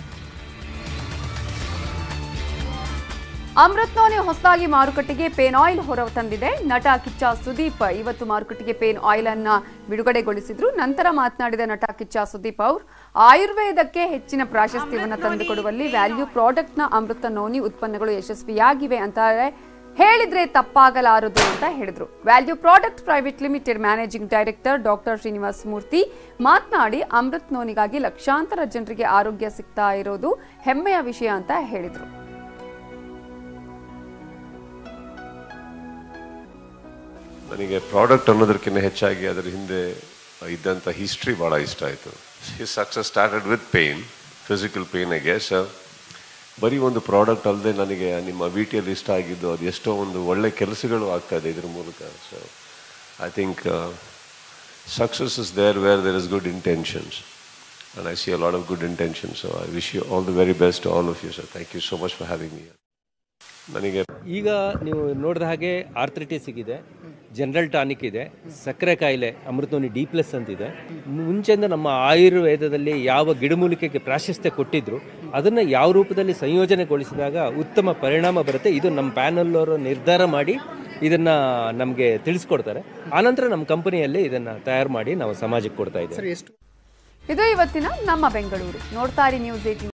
ಅಮೃತ್ನೋನಿ ಹೊಸದಾಗಿ ಮಾರುಕಟ್ಟೆಗೆ ಪೇನ್ ಆಯಿಲ್ ಹೊರ ತಂದಿದೆ. ನಟ ಕಿಚ್ಚ ಸುದೀಪ್ ಇವತ್ತು ಮಾರುಕಟ್ಟೆಗೆ ಪೇನ್ ಆಯಿಲ್ ಅನ್ನ ಬಿಡುಗಡೆಗೊಳಿಸಿದ್ರು. ನಂತರ ಮಾತನಾಡಿದ ನಟ ಕಿಚ್ಚ ಸುದೀಪ್ ಅವರು ಆಯುರ್ವೇದಕ್ಕೆ ಹೆಚ್ಚಿನ ಪ್ರಾಶಸ್ತ್ಯವನ್ನು ತಂದುಕೊಡುವಲ್ಲಿ ವ್ಯಾಲ್ಯೂ ಪ್ರಾಡಕ್ಟ್ನ ಅಮೃತ ನೋನಿ ಉತ್ಪನ್ನಗಳು ಯಶಸ್ವಿಯಾಗಿವೆ ಅಂತಾರೆ ಹೇಳಿದ್ರೆ ತಪ್ಪಾಗಲಾರದು ಅಂತ ಹೇಳಿದ್ರು. Value product private limited managing director doctor Srinivasa Murthy ಮಾತನಾಡಿ ಅಮೃತ್ ನೋನಿಗಾಗಿ ಲಕ್ಷಾಂತರ ಜನರಿಗೆ ಆರೋಗ್ಯ ಸಿಗ್ತಾ ಇರೋದು ಹೆಮ್ಮೆಯ ವಿಷಯ ಅಂತ ಹೇಳಿದ್ರು. ನನಗೆ ಪ್ರಾಡಕ್ಟ್ ಅನ್ನೋದಕ್ಕಿಂತ ಹೆಚ್ಚಾಗಿ ಅದರ ಹಿಂದೆ ಇದ್ದಂಥ ಹಿಸ್ಟ್ರಿ ಭಾಳ ಇಷ್ಟ ಆಯಿತು. His success started with pain, physical pain I guess. ಬರೀ ಒಂದು ಪ್ರಾಡಕ್ಟ್ ಅಲ್ಲದೆ ನನಗೆ ನಿಮ್ಮ ವಿ ಟಿಯಲ್ಲಿ ಇಷ್ಟ ಆಗಿದ್ದು ಅದು ಎಷ್ಟೋ ಒಂದು ಒಳ್ಳೆ ಕೆಲಸಗಳು ಆಗ್ತಾ ಇದೆ ಇದ್ರ ಮೂಲಕ. So I think success is there where there is good intentions and I see a lot of good intentions. So I wish you all the very best all of you sir. Thank you so much for having me. ನನಗೆ ಈಗ ನೀವು ನೋಡಿದ ಹಾಗೆ arthritis ಇದೆ, general tonic ಇದೆ, ಸಕ್ಕರೆ ಕಾಯಿಲೆ ಅಮೃತೋನಿ D plus ಅಂತಿದೆ. ಮುಂಚೆಯಿಂದ ನಮ್ಮ ಆಯುರ್ವೇದದಲ್ಲಿ ಯಾವ ಗಿಡಮೂಲಿಕೆಗೆ ಪ್ರಾಶಸ್ತ್ಯ ಕೊಟ್ಟಿದ್ರು ಅದನ್ನು ಯಾವ ರೂಪದಲ್ಲಿ ಸಂಯೋಜನೆಗೊಳಿಸಿದಾಗ ಉತ್ತಮ ಪರಿಣಾಮ ಬರುತ್ತೆ, ಇದು ನಮ್ಮ ಪ್ಯಾನಲ್ ಅವರು ನಿರ್ಧಾರ ಮಾಡಿ ಇದನ್ನು ನಮಗೆ ತಿಳಿಸ್ಕೊಡ್ತಾರೆ. ಆನಂತರ ನಮ್ಮ ಕಂಪನಿಯಲ್ಲಿ ಇದನ್ನು ತಯಾರು ಮಾಡಿ ನಾವು ಸಮಾಜಕ್ಕೆ ಕೊಡ್ತಾ ಇದ್ದೇವೆ. ಇದು ಇವತ್ತಿನ ನಮ್ಮ ಬೆಂಗಳೂರು. ನೋಡ್ತಾ ಇರಿ ನ್ಯೂಸ್ ಏಟೀನ್.